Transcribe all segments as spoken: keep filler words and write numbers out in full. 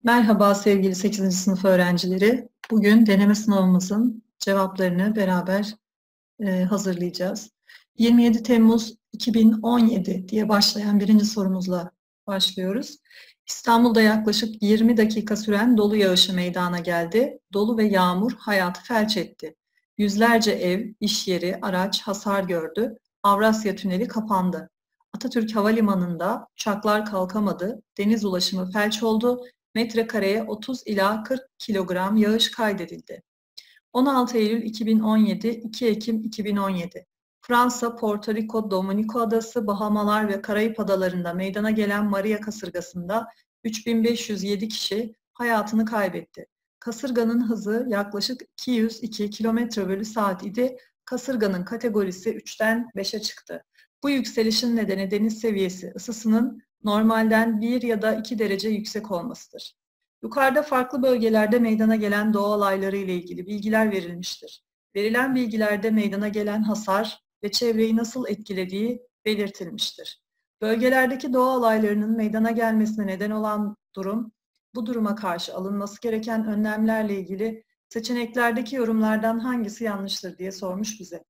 Merhaba sevgili sekizinci sınıf öğrencileri. Bugün deneme sınavımızın cevaplarını beraber e, hazırlayacağız. yirmi yedi Temmuz iki bin on yedi diye başlayan birinci sorumuzla başlıyoruz. İstanbul'da yaklaşık yirmi dakika süren dolu yağışı meydana geldi. Dolu ve yağmur hayatı felç etti. Yüzlerce ev, iş yeri, araç hasar gördü. Avrasya Tüneli kapandı. Atatürk Havalimanı'nda uçaklar kalkamadı. Deniz ulaşımı felç oldu. Metrekareye otuz ila kırk kilogram yağış kaydedildi. on altı Eylül iki bin on yedi, iki Ekim iki bin on yedi. Fransa, Porto Rico, Dominika Adası, Bahamalar ve Karayip Adalarında meydana gelen Maria kasırgasında üç bin beş yüz yedi kişi hayatını kaybetti. Kasırganın hızı yaklaşık iki yüz iki kilometre bölü saat idi. Kasırganın kategorisi üçten beşe çıktı. Bu yükselişin nedeni deniz seviyesi ısısının normalden bir ya da iki derece yüksek olmasıdır. Yukarıda farklı bölgelerde meydana gelen doğa olayları ile ilgili bilgiler verilmiştir. Verilen bilgilerde meydana gelen hasar ve çevreyi nasıl etkilediği belirtilmiştir. Bölgelerdeki doğa olaylarının meydana gelmesine neden olan durum, bu duruma karşı alınması gereken önlemlerle ilgili seçeneklerdeki yorumlardan hangisi yanlıştır diye sormuş bize.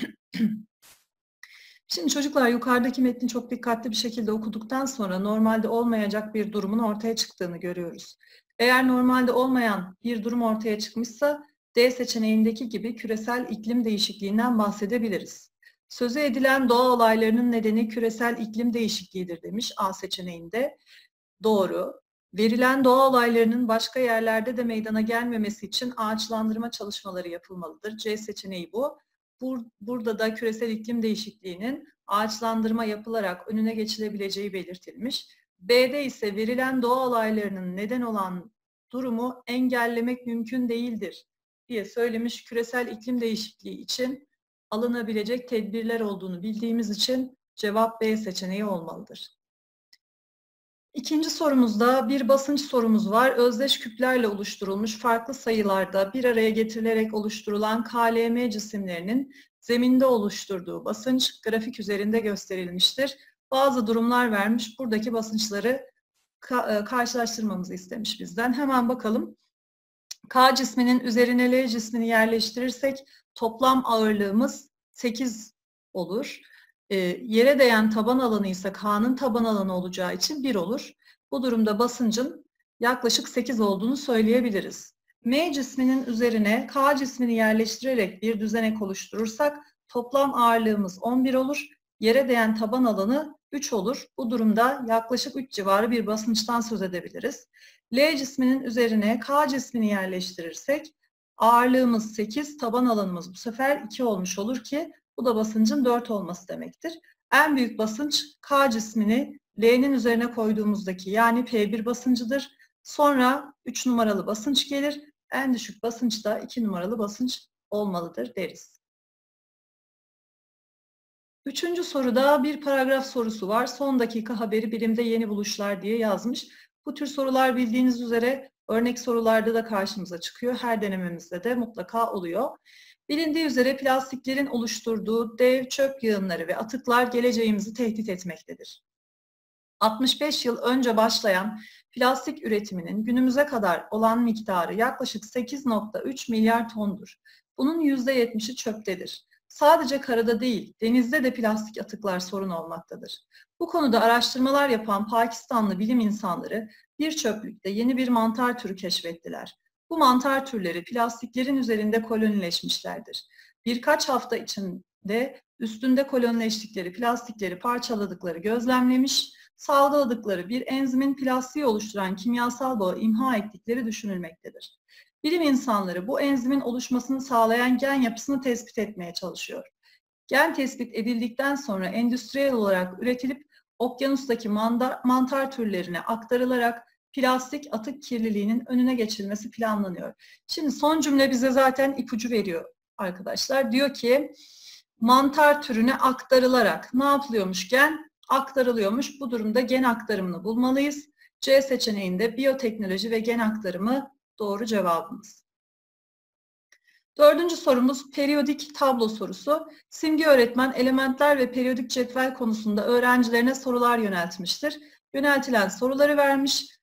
Şimdi çocuklar yukarıdaki metni çok dikkatli bir şekilde okuduktan sonra normalde olmayacak bir durumun ortaya çıktığını görüyoruz. Eğer normalde olmayan bir durum ortaya çıkmışsa D seçeneğindeki gibi küresel iklim değişikliğinden bahsedebiliriz. Sözü edilen doğa olaylarının nedeni küresel iklim değişikliğidir demiş A seçeneğinde. Doğru. Verilen doğa olaylarının başka yerlerde de meydana gelmemesi için ağaçlandırma çalışmaları yapılmalıdır. C seçeneği bu. Bur burada da küresel iklim değişikliğinin ağaçlandırma yapılarak önüne geçilebileceği belirtilmiş. B'de ise verilen doğa olaylarının neden olan durumu engellemek mümkün değildir diye söylemiş. Küresel iklim değişikliği için alınabilecek tedbirler olduğunu bildiğimiz için cevap B seçeneği olmalıdır. İkinci sorumuzda bir basınç sorumuz var. Özdeş küplerle oluşturulmuş farklı sayılarda bir araya getirilerek oluşturulan K L M cisimlerinin zeminde oluşturduğu basınç grafik üzerinde gösterilmiştir. Bazı durumlar vermiş. Buradaki basınçları ka karşılaştırmamızı istemiş bizden. Hemen bakalım. K cisminin üzerine L cismini yerleştirirsek toplam ağırlığımız sekiz olur. E, yere değen taban alanı ise K'nın taban alanı olacağı için bir olur. Bu durumda basıncın yaklaşık sekiz olduğunu söyleyebiliriz. M cisminin üzerine K cismini yerleştirerek bir düzenek oluşturursak toplam ağırlığımız on bir olur. Yere değen taban alanı üç olur. Bu durumda yaklaşık üç civarı bir basınçtan söz edebiliriz. L cisminin üzerine K cismini yerleştirirsek ağırlığımız sekiz, taban alanımız bu sefer iki olmuş olur ki bu da basıncın dört olması demektir. En büyük basınç K cismini L'nin üzerine koyduğumuzdaki yani P bir basıncıdır. Sonra üç numaralı basınç gelir. En düşük basınç da iki numaralı basınç olmalıdır deriz. Üçüncü soruda bir paragraf sorusu var. Son dakika haberi bilimde yeni buluşlar diye yazmış. Bu tür sorular bildiğiniz üzere örnek sorularda da karşımıza çıkıyor. Her denememizde de mutlaka oluyor. Bilindiği üzere plastiklerin oluşturduğu dev çöp yığınları ve atıklar geleceğimizi tehdit etmektedir. altmış beş yıl önce başlayan plastik üretiminin günümüze kadar olan miktarı yaklaşık sekiz nokta üç milyar tondur. Bunun yüzde yetmişi çöptedir. Sadece karada değil, denizde de plastik atıklar sorun olmaktadır. Bu konuda araştırmalar yapan Pakistanlı bilim insanları bir çöplükte yeni bir mantar türü keşfettiler. Bu mantar türleri plastiklerin üzerinde kolonileşmişlerdir. Birkaç hafta içinde üstünde kolonileştikleri plastikleri parçaladıkları gözlemlemiş, salgıladıkları bir enzimin plastiği oluşturan kimyasal bağı imha ettikleri düşünülmektedir. Bilim insanları bu enzimin oluşmasını sağlayan gen yapısını tespit etmeye çalışıyor. Gen tespit edildikten sonra endüstriyel olarak üretilip okyanustaki mantar, mantar türlerine aktarılarak plastik atık kirliliğinin önüne geçilmesi planlanıyor. Şimdi son cümle bize zaten ipucu veriyor arkadaşlar. Diyor ki mantar türüne aktarılarak ne yapılıyormuş gen? Aktarılıyormuş. Bu durumda gen aktarımını bulmalıyız. C seçeneğinde biyoteknoloji ve gen aktarımı doğru cevabımız. Dördüncü sorumuz periyodik tablo sorusu. Simge öğretmen elementler ve periyodik cetvel konusunda öğrencilerine sorular yöneltmiştir. Yöneltilen soruları vermiş.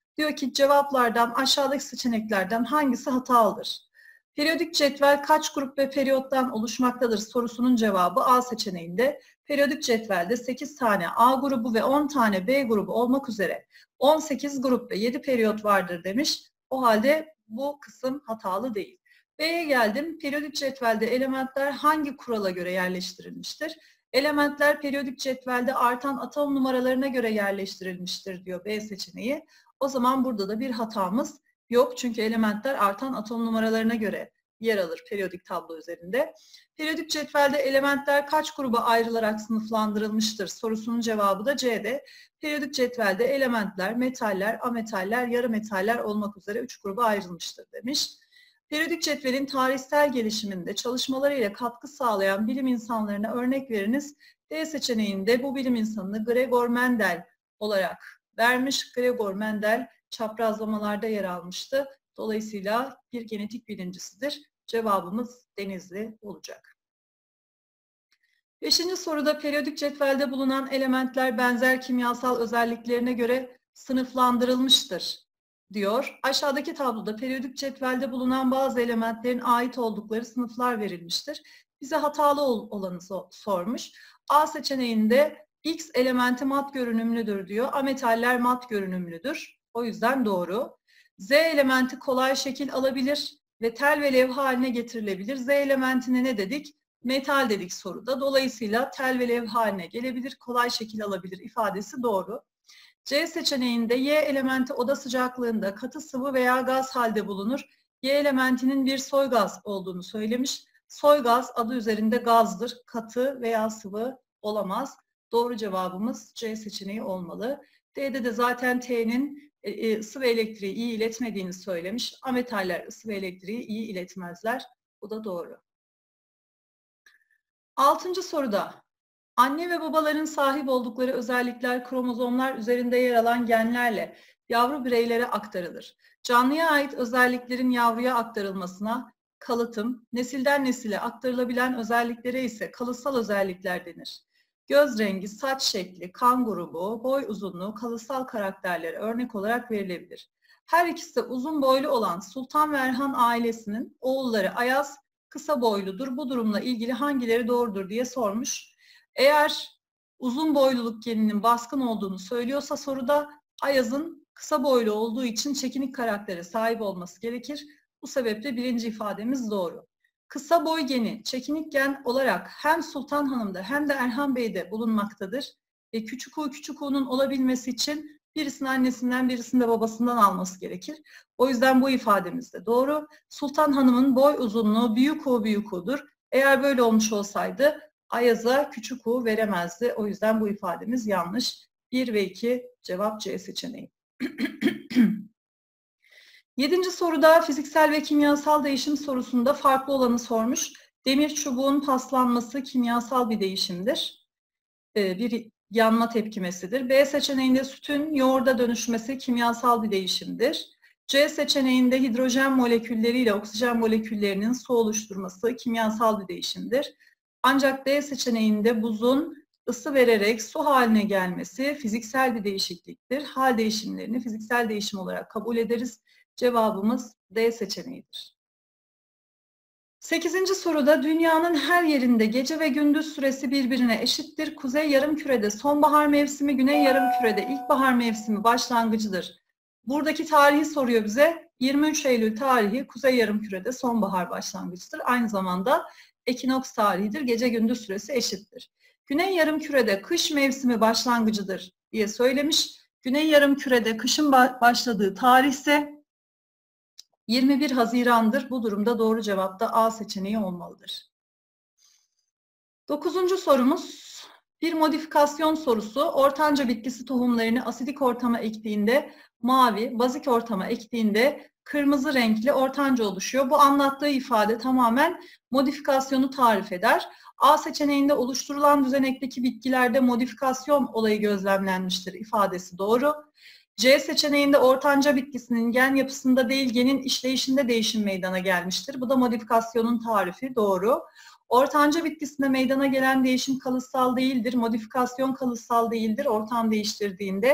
Diyor ki cevaplardan aşağıdaki seçeneklerden hangisi hatalıdır? Periyodik cetvel kaç grup ve periyottan oluşmaktadır sorusunun cevabı A seçeneğinde. Periyodik cetvelde sekiz tane A grubu ve on tane B grubu olmak üzere on sekiz grup ve yedi periyot vardır demiş. O halde bu kısım hatalı değil. B'ye geldim. Periyodik cetvelde elementler hangi kurala göre yerleştirilmiştir? Elementler periyodik cetvelde artan atom numaralarına göre yerleştirilmiştir diyor B seçeneği. O zaman burada da bir hatamız yok. Çünkü elementler artan atom numaralarına göre yer alır periyodik tablo üzerinde. Periyodik cetvelde elementler kaç gruba ayrılarak sınıflandırılmıştır sorusunun cevabı da C'de. Periyodik cetvelde elementler, metaller, ametaller, yarı metaller olmak üzere üç gruba ayrılmıştır demiş. Periyodik cetvelin tarihsel gelişiminde çalışmalarıyla katkı sağlayan bilim insanlarına örnek veriniz. D seçeneğinde bu bilim insanını Gregor Mendel olarak vermiş. Gregor Mendel çaprazlamalarda yer almıştı. Dolayısıyla bir genetik bilimcisidir. Cevabımız Denizli olacak. Beşinci soruda periyodik cetvelde bulunan elementler benzer kimyasal özelliklerine göre sınıflandırılmıştır diyor. Aşağıdaki tabloda periyodik cetvelde bulunan bazı elementlerin ait oldukları sınıflar verilmiştir. Bize hatalı olanı sormuş. A seçeneğinde X elementi mat görünümlüdür diyor. Ametaller mat görünümlüdür. O yüzden doğru. Z elementi kolay şekil alabilir ve tel ve levha haline getirilebilir. Z elementine ne dedik? Metal dedik soruda. Dolayısıyla tel ve levha haline gelebilir, kolay şekil alabilir ifadesi doğru. C seçeneğinde Y elementi oda sıcaklığında katı sıvı veya gaz halde bulunur. Y elementinin bir soy gaz olduğunu söylemiş. Soy gaz adı üzerinde gazdır. Katı veya sıvı olamaz. Doğru cevabımız C seçeneği olmalı. D'de de zaten T'nin ısı ve elektriği iyi iletmediğini söylemiş. Ametaller ısı ve elektriği iyi iletmezler. Bu da doğru. Altıncı soruda anne ve babaların sahip oldukları özellikler kromozomlar üzerinde yer alan genlerle yavru bireylere aktarılır. Canlıya ait özelliklerin yavruya aktarılmasına kalıtım, nesilden nesile aktarılabilen özelliklere ise kalıtsal özellikler denir. Göz rengi, saç şekli, kan grubu, boy uzunluğu kalıtsal karakterlere örnek olarak verilebilir. Her ikisi de uzun boylu olan Sultan ve Erhan ailesinin oğulları Ayaz kısa boyludur. Bu durumla ilgili hangileri doğrudur diye sormuş. Eğer uzun boyluluk geninin baskın olduğunu söylüyorsa soruda Ayaz'ın kısa boylu olduğu için çekinik karaktere sahip olması gerekir. Bu sebeple birinci ifademiz doğru. Kısa boy geni çekinik gen olarak hem Sultan Hanım'da hem de Erhan Bey'de bulunmaktadır. E, küçük u küçük u'nun olabilmesi için birisinin annesinden birisinin de babasından alması gerekir. O yüzden bu ifademiz de doğru. Sultan Hanım'ın boy uzunluğu büyük u büyük u'dur. Eğer böyle olmuş olsaydı Ayaz'a küçük u veremezdi. O yüzden bu ifademiz yanlış. bir ve iki cevap C seçeneği. Yedinci soruda fiziksel ve kimyasal değişim sorusunda farklı olanı sormuş. Demir çubuğun paslanması kimyasal bir değişimdir. Ee, bir yanma tepkimesidir. B seçeneğinde sütün yoğurda dönüşmesi kimyasal bir değişimdir. C seçeneğinde hidrojen molekülleriyle oksijen moleküllerinin su oluşturması kimyasal bir değişimdir. Ancak D seçeneğinde buzun ısı vererek su haline gelmesi fiziksel bir değişikliktir. Hal değişimlerini fiziksel değişim olarak kabul ederiz. Cevabımız D seçeneğidir. Sekizinci soruda dünyanın her yerinde gece ve gündüz süresi birbirine eşittir. Kuzey yarımkürede sonbahar mevsimi, güney yarımkürede ilkbahar mevsimi başlangıcıdır. Buradaki tarihi soruyor bize. yirmi üç Eylül tarihi kuzey yarımkürede sonbahar başlangıcıdır. Aynı zamanda ekinoks tarihidir. Gece gündüz süresi eşittir. Güney yarımkürede kış mevsimi başlangıcıdır diye söylemiş. Güney yarımkürede kışın başladığı tarih ise yirmi bir Haziran'dır. Bu durumda doğru cevap da A seçeneği olmalıdır. Dokuzuncu sorumuz bir modifikasyon sorusu. Ortanca bitkisi tohumlarını asidik ortama ektiğinde mavi, bazik ortama ektiğinde kırmızı renkli ortanca oluşuyor. Bu anlattığı ifade tamamen modifikasyonu tarif eder. A seçeneğinde oluşturulan düzenekteki bitkilerde modifikasyon olayı gözlemlenmiştir ifadesi doğru. C seçeneğinde ortanca bitkisinin gen yapısında değil genin işleyişinde değişim meydana gelmiştir. Bu da modifikasyonun tarifi doğru. Ortanca bitkisinde meydana gelen değişim kalıtsal değildir. Modifikasyon kalıtsal değildir ortam değiştirdiğinde.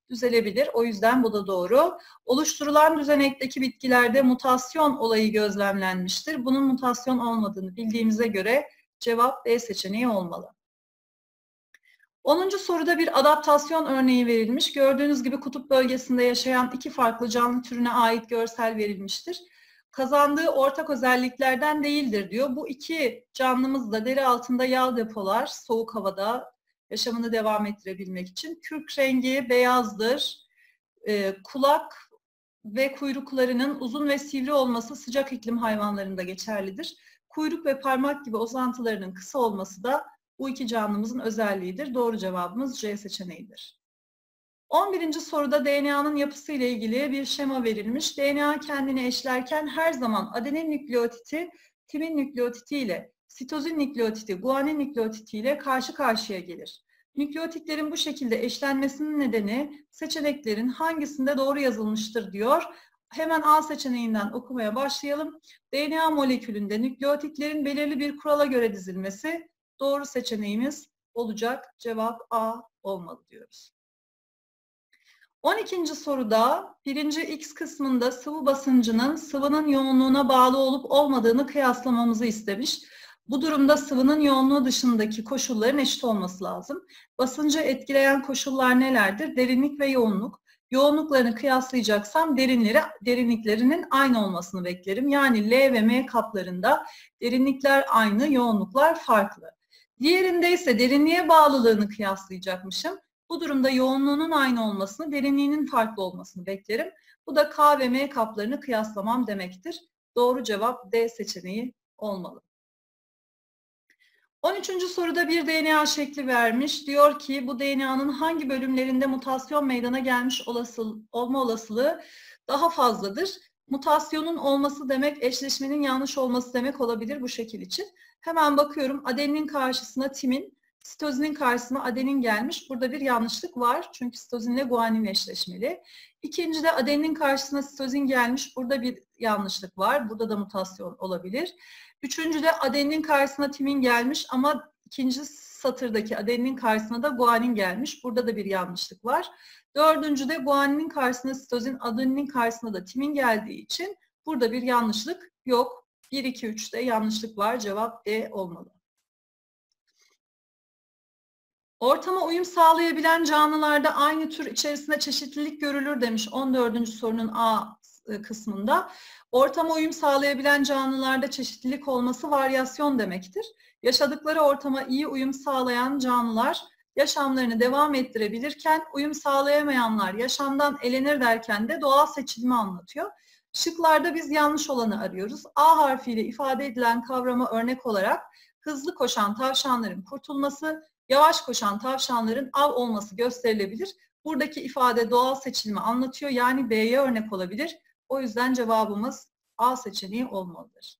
düzelebilir. O yüzden bu da doğru. Oluşturulan düzenekteki bitkilerde mutasyon olayı gözlemlenmiştir. Bunun mutasyon olmadığını bildiğimize göre cevap B seçeneği olmalı. onuncu soruda bir adaptasyon örneği verilmiş. Gördüğünüz gibi kutup bölgesinde yaşayan iki farklı canlı türüne ait görsel verilmiştir. Kazandığı ortak özelliklerden değildir diyor. Bu iki canlımız da deri altında yağ depolar, soğuk havada yaşamını devam ettirebilmek için. Kürk rengi beyazdır. Ee, kulak ve kuyruklarının uzun ve sivri olması sıcak iklim hayvanlarında geçerlidir. Kuyruk ve parmak gibi uzantılarının kısa olması da bu iki canlımızın özelliğidir. Doğru cevabımız C seçeneğidir. on birinci soruda D N A'nın yapısı ile ilgili bir şema verilmiş. D N A kendini eşlerken her zaman adenin nükleotidi, timin nükleotidi ile, sitozin nükleotidi, guanin nükleotidi ile karşı karşıya gelir. Nükleotitlerin bu şekilde eşlenmesinin nedeni seçeneklerin hangisinde doğru yazılmıştır diyor. Hemen A seçeneğinden okumaya başlayalım. D N A molekülünde nükleotitlerin belirli bir kurala göre dizilmesi doğru seçeneğimiz olacak. Cevap A olmalı diyoruz. on ikinci soruda birinci X kısmında sıvı basıncının sıvının yoğunluğuna bağlı olup olmadığını kıyaslamamızı istemiş. Bu durumda sıvının yoğunluğu dışındaki koşulların eşit olması lazım. Basıncı etkileyen koşullar nelerdir? Derinlik ve yoğunluk. Yoğunluklarını kıyaslayacaksam derinleri, derinliklerinin aynı olmasını beklerim. Yani L ve M kaplarında derinlikler aynı, yoğunluklar farklı. Diğerinde ise derinliğe bağlılığını kıyaslayacakmışım. Bu durumda yoğunluğunun aynı olmasını, derinliğinin farklı olmasını beklerim. Bu da K ve M kaplarını kıyaslamam demektir. Doğru cevap D seçeneği olmalı. on üçüncü soruda bir D N A şekli vermiş. Diyor ki bu D N A'nın hangi bölümlerinde mutasyon meydana gelmiş olasıl, olma olasılığı daha fazladır? Mutasyonun olması demek eşleşmenin yanlış olması demek olabilir bu şekil için. Hemen bakıyorum, adeninin karşısına timin, sitozinin karşısına adenin gelmiş. Burada bir yanlışlık var çünkü sitozinle guanin eşleşmeli. İkincide adeninin karşısına sitozin gelmiş. Burada bir yanlışlık var. Burada da mutasyon olabilir. Üçüncüde adeninin karşısına timin gelmiş ama ikinci satırdaki adeninin karşısına da guanin gelmiş. Burada da bir yanlışlık var. Dördüncüde guaninin karşısına sitozin, adeninin karşısına da timin geldiği için burada bir yanlışlık yok. bir, iki, üçte yanlışlık var. Cevap D olmalı. Ortama uyum sağlayabilen canlılarda aynı tür içerisinde çeşitlilik görülür demiş on dördüncü sorunun A kısmında. Ortama uyum sağlayabilen canlılarda çeşitlilik olması varyasyon demektir. Yaşadıkları ortama iyi uyum sağlayan canlılar yaşamlarını devam ettirebilirken uyum sağlayamayanlar yaşamdan elenir derken de doğal seçilimi anlatıyor. Şıklarda biz yanlış olanı arıyoruz. A harfiyle ifade edilen kavrama örnek olarak hızlı koşan tavşanların kurtulması, yavaş koşan tavşanların av olması gösterilebilir. Buradaki ifade doğal seçilimi anlatıyor. Yani B'ye örnek olabilir. O yüzden cevabımız A seçeneği olmalıdır.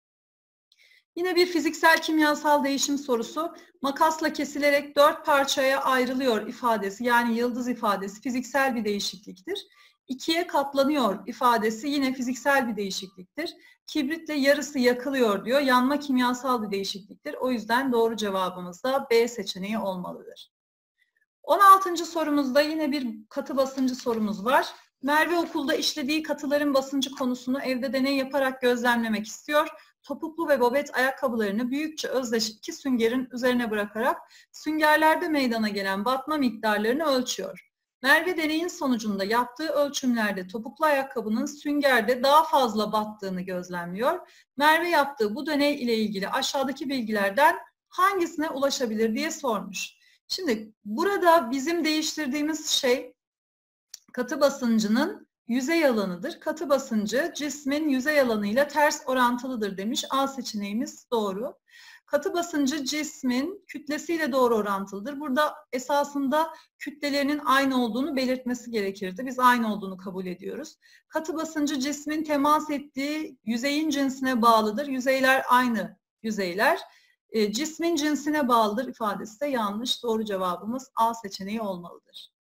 Yine bir fiziksel kimyasal değişim sorusu. Makasla kesilerek dört parçaya ayrılıyor ifadesi, yani yıldız ifadesi fiziksel bir değişikliktir. İkiye katlanıyor ifadesi yine fiziksel bir değişikliktir. Kibritle yarısı yakılıyor diyor. Yanma kimyasal bir değişikliktir. O yüzden doğru cevabımız da B seçeneği olmalıdır. on altıncı sorumuzda yine bir katı basıncı sorumuz var. Merve okulda işlediği katıların basıncı konusunu evde deney yaparak gözlemlemek istiyor. Topuklu ve bobet ayakkabılarını büyükçe özdeş iki süngerin üzerine bırakarak süngerlerde meydana gelen batma miktarlarını ölçüyor. Merve deneyin sonucunda yaptığı ölçümlerde topuklu ayakkabının süngerde daha fazla battığını gözlemliyor. Merve yaptığı bu deney ile ilgili aşağıdaki bilgilerden hangisine ulaşabilir diye sormuş. Şimdi burada bizim değiştirdiğimiz şey katı basıncının yüzey alanıdır. Katı basıncı cismin yüzey alanıyla ters orantılıdır demiş. A seçeneğimiz doğru. Katı basıncı cismin kütlesiyle doğru orantılıdır. Burada esasında kütlelerinin aynı olduğunu belirtmesi gerekirdi. Biz aynı olduğunu kabul ediyoruz. Katı basıncı cismin temas ettiği yüzeyin cinsine bağlıdır. Yüzeyler aynı yüzeyler. E, cismin cinsine bağlıdır ifadesi de yanlış. Doğru cevabımız A seçeneği olmalıdır.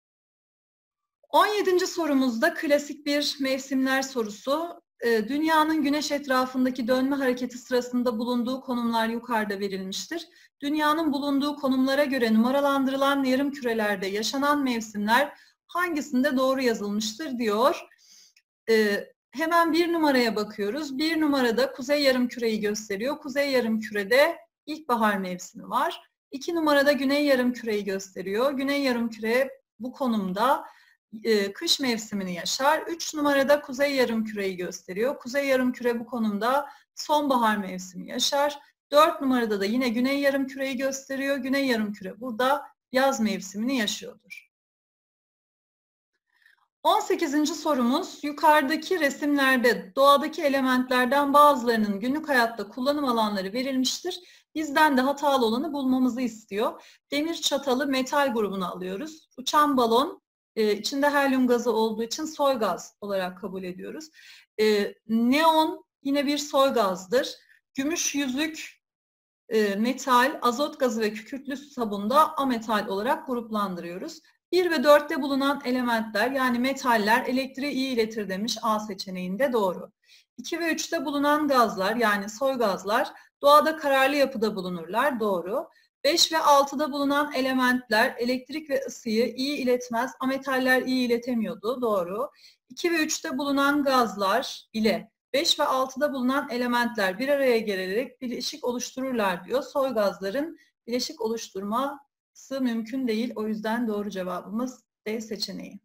on yedinci sorumuzda klasik bir mevsimler sorusu. Dünyanın güneş etrafındaki dönme hareketi sırasında bulunduğu konumlar yukarıda verilmiştir. Dünyanın bulunduğu konumlara göre numaralandırılan yarım kürelerde yaşanan mevsimler hangisinde doğru yazılmıştır diyor. Ee, hemen bir numaraya bakıyoruz. Bir numarada kuzey yarımküreyi gösteriyor. Kuzey yarımkürede ilkbahar mevsimi var. İki numarada güney yarımküreyi gösteriyor. Güney yarımküre bu konumda e, kış mevsimini yaşar. Üç numarada kuzey yarımküreyi gösteriyor. Kuzey yarımküre bu konumda sonbahar mevsimi yaşar. Dört numarada da yine güney yarımküreyi gösteriyor. Güney yarımküre burada yaz mevsimini yaşıyordur. on sekizinci sorumuz, yukarıdaki resimlerde doğadaki elementlerden bazılarının günlük hayatta kullanım alanları verilmiştir. Bizden de hatalı olanı bulmamızı istiyor. Demir çatalı metal grubunu alıyoruz. Uçan balon e, içinde helyum gazı olduğu için soy gaz olarak kabul ediyoruz. E, neon yine bir soy gazdır. Gümüş yüzük e, metal, azot gazı ve kükürtlü sabunda ametal olarak gruplandırıyoruz. bir ve dörtte bulunan elementler yani metaller elektriği iyi iletir demiş A seçeneğinde doğru. iki ve üçte bulunan gazlar yani soy gazlar doğada kararlı yapıda bulunurlar doğru. beş ve altıda bulunan elementler elektrik ve ısıyı iyi iletmez, ametaller iyi iletemiyordu doğru. iki ve üçte bulunan gazlar ile beş ve altıda bulunan elementler bir araya gelerek bileşik oluştururlar diyor. Soy gazların bileşik oluşturma mümkün değil. O yüzden doğru cevabımız D seçeneği.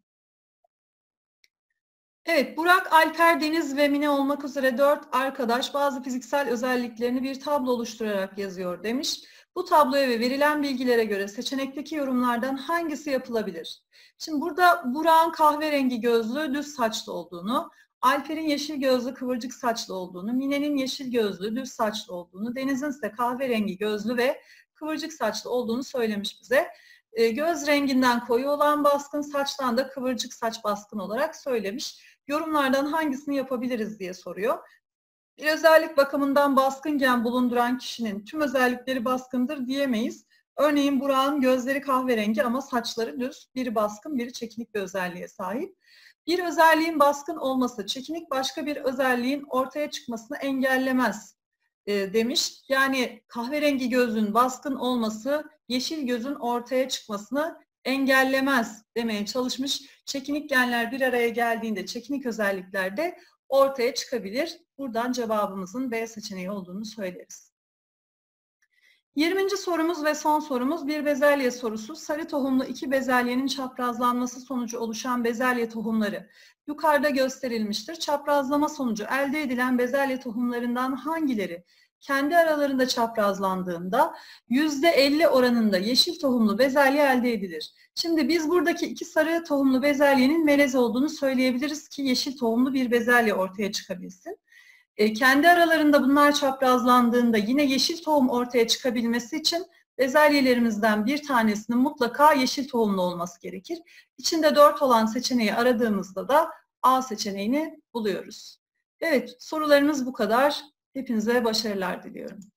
Evet, Burak, Alper, Deniz ve Mine olmak üzere dört arkadaş bazı fiziksel özelliklerini bir tablo oluşturarak yazıyor demiş. Bu tabloya ve verilen bilgilere göre seçenekteki yorumlardan hangisi yapılabilir? Şimdi burada Burak'ın kahverengi gözlü, düz saçlı olduğunu, Alper'in yeşil gözlü, kıvırcık saçlı olduğunu, Mine'nin yeşil gözlü, düz saçlı olduğunu, Deniz'in ise kahverengi gözlü ve kıvırcık saçlı olduğunu söylemiş bize. E, göz renginden koyu olan baskın, saçtan da kıvırcık saç baskın olarak söylemiş. Yorumlardan hangisini yapabiliriz diye soruyor. Bir özellik bakımından baskın gen bulunduran kişinin tüm özellikleri baskındır diyemeyiz. Örneğin Burak'ın gözleri kahverengi ama saçları düz. Biri baskın, biri çekinik bir özelliğe sahip. Bir özelliğin baskın olması, çekinik başka bir özelliğin ortaya çıkmasını engellemez e, demiş. Yani kahverengi gözün baskın olması, yeşil gözün ortaya çıkmasını engellemez demeye çalışmış. Çekinik genler bir araya geldiğinde çekinik özellikler de ortaya çıkabilir. Buradan cevabımızın B seçeneği olduğunu söyleriz. yirminci sorumuz ve son sorumuz bir bezelye sorusu. Sarı tohumlu iki bezelyenin çaprazlanması sonucu oluşan bezelye tohumları yukarıda gösterilmiştir. Çaprazlama sonucu elde edilen bezelye tohumlarından hangileri kendi aralarında çaprazlandığında yüzde elli oranında yeşil tohumlu bezelye elde edilir? Şimdi biz buradaki iki sarı tohumlu bezelyenin melez olduğunu söyleyebiliriz ki yeşil tohumlu bir bezelye ortaya çıkabilsin. E, kendi aralarında bunlar çaprazlandığında yine yeşil tohum ortaya çıkabilmesi için bezelyelerimizden bir tanesinin mutlaka yeşil tohumlu olması gerekir. İçinde dört olan seçeneği aradığımızda da A seçeneğini buluyoruz. Evet, sorularımız bu kadar. Hepinize başarılar diliyorum.